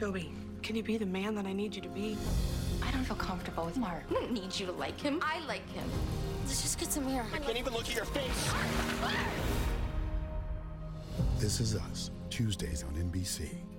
Toby, can you be the man that I need you to be? I don't feel comfortable with Mark. I don't need you to like him. I like him. Let's just get some air. I can't even look at your face. This Is Us, Tuesdays on NBC.